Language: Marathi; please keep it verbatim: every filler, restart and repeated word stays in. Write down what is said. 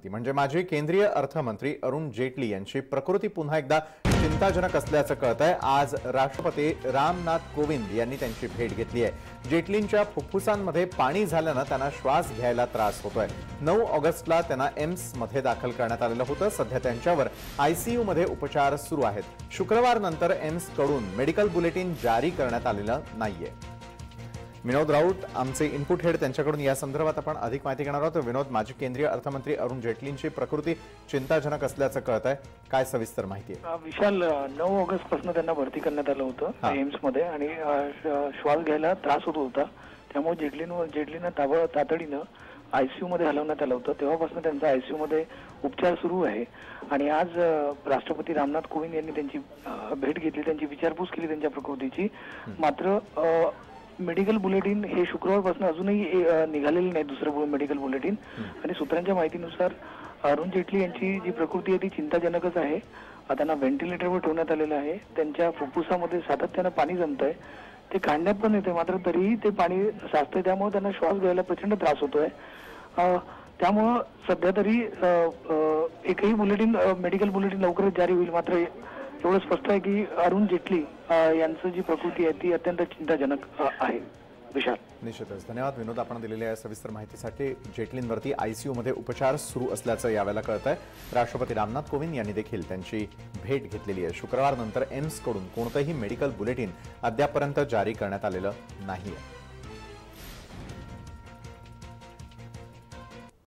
म्हणजे माजी केंद्रीय अर्थमंत्री अरुण जेटली यांची प्रकृती पुन्हा एकदा चिंताजनक असल्याचं कळतंय। आज राष्ट्रपती रामनाथ कोविंद यांनी त्यांची भेट घेतली आहे। जेटलींच्या फुफ्फुसांमध्ये पाणी झाल्यानं त्यांना श्वास घ्यायला त्रास होतोय। नऊ ऑगस्टला त्यांना एम्स मध्ये दाखल करण्यात आलेलं होतं। सध्या त्यांच्यावर आयसीयू मध्ये उपचार सुरू आहेत। शुक्रवार नंतर एम्स कडून मेडिकल बुलेटिन जारी करण्यात आलेलं नाहीये। विनोद राऊत आमचे इनपुट हेड, त्यांच्याकडून या संदर्भात आपण अधिक माहिती घेणार आहोत। विनोद, माजी केंद्रीय अर्थमंत्री अरुण जेटलींची प्रकृती चिंताजनक असल्याचं कळतंय, काय सविस्तर माहिती आहे? विशाल, नऊ ऑगस्ट पासून त्यांना भरती करण्यात आलं होतं एम्स मध्ये आणि श्वास घ्यायला त्रास होत होता। त्यामुळे जेटलींवर जेटलींना ताबड तातडीनं आयसीयू मध्ये हलवण्यात आलं होतं। तेव्हापासून त्यांचा आयसीयू मध्ये उपचार सुरू आहे आणि आज राष्ट्रपती रामनाथ कोविंद यांनी त्यांची भेट घेतली, त्यांची विचारपूस केली त्यांच्या प्रकृतीची। मात्र मेडिकल बुलेटिन हे शुक्रवारपासून अजूनही निघालेलं नाही, दुसरं मेडिकल बुलेटिन। आणि सूत्रांच्या माहितीनुसार अरुण जेटली यांची जी प्रकृती आहे ती चिंताजनकच आहे। त्यांना व्हेंटिलेटरवर ठेवण्यात आलेलं आहे। त्यांच्या फुफ्फुसामध्ये सातत्यानं पाणी जमतंय, ते काढण्यात पण येते, मात्र तरीही ते पाणी साचतंय, त्यामुळे त्यांना श्वास घ्यायला प्रचंड त्रास होतोय। त्यामुळं सध्या तरी एकही बुलेटिन मेडिकल बुलेटिन लवकरच जारी होईल। मात्र एवढं स्पष्ट आहे की अरुण जेटली यांचं जी प्रकृती आहे ती अत्यंत चिंताजनक आहे। विशाल, निश्चितच धन्यवाद विनोद, आपण दिलेल्या सविस्तर माहितीसाठी। जेटलींवरती आयसीयू मध्ये उपचार सुरू असल्याचं यावेळेला कळतंय। राष्ट्रपती रामनाथ कोविंद यांनी देखील त्यांची भेट घेतलेली आहे। शुक्रवार नंतर एम्स कडून कोणतंही मेडिकल बुलेटिन अद्यापर्यंत जारी करण्यात आलेलं नाहीये।